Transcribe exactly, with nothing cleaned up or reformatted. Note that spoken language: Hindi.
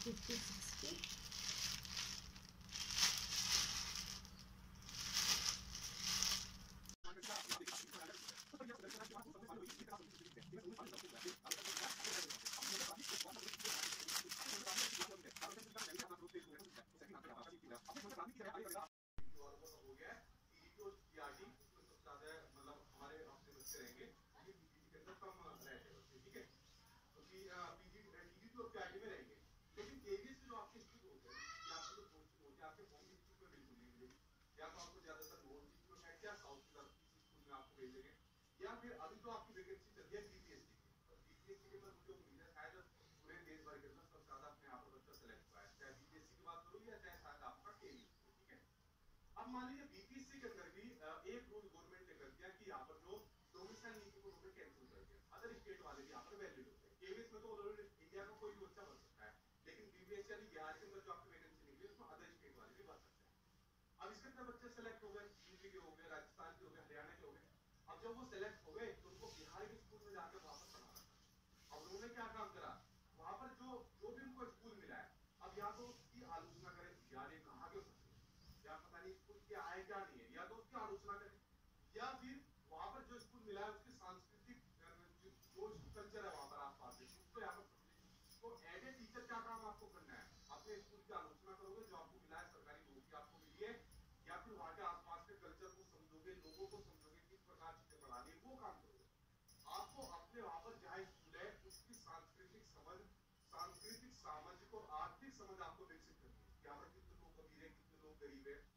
फिफ्टी सिक्सटी या फिर अभी तो आपकी वैकेंसी चल रही है बीपीएससी की, और बीपीएससी के अंदर मुझे उम्मीद है शायद पूरे देश भर के अंदर सबसे ज्यादा अपने यहाँ पर बच्चा सेलेक्ट हुआ है, चाहे बीपीएससी की बात करूँ या चाहे शायद आपका केवीएस, ठीक है। अब मान लीजिए बीपीएससी के अंदर भी एक रूल गवर्नमेंट ने कर दिया कि यहाँ पर जो डोमिसाइल नीति को उन्होंने कैंसिल कर दिया, अदर स्टेट वाले भी यहाँ पर वैलिड होते हैं। केवीएस में तो ऑलरेडी इंडिया का कोई भी बच्चा भर सकता है, लेकिन बीपीएससी यानी बिहार के अंदर जो आपकी वैकेंसी निकली उसमें अदर स्टेट वाले भी भर सकते हैं। अब इसके अंदर बच्चे सेलेक्ट हो गए, यूपी के हो गए, राजस्थान के हो गए, हरियाणा के हो गए। अब जब वो सेलेक्ट हो गए तो उनको बिहार के स्कूल में जाकर वापस पढ़ाना था। अब उन्होंने क्या काम करा, वहां पर जो जो भी उनको स्कूल मिला है, अब या तो उसकी आलोचना करें, यार ये कहाँ के बच्चे, या पता नहीं स्कूल क्या आए क्या नहीं है, या तो उसकी आलोचना करें, या फिर वहां पर जो स्कूल मिला है उसकी सांस्कृतिक जो कल्चर है वहां पर आप पाते हैं उसको यहाँ पर। तो एज ए टीचर क्या काम आपको करना है, अपने स्कूल की आलोचना करोगे, जो आपको मिला है सरकारी नौकरी आपको मिली है, या फिर वहां के आसपास के कल्चर को समझोगे, लोगों को समझोगे, किस प्रकार चीजें बढ़ानी है, वो काम करोगे। आपको अपने वहां पर जहाँ स्कूल है उसकी सांस्कृतिक समझ, सांस्कृतिक, सामाजिक और आर्थिक समझ आपको विकसित करनी है। यहाँ पर कितने लोग अमीर है, कितने लोग गरीब है,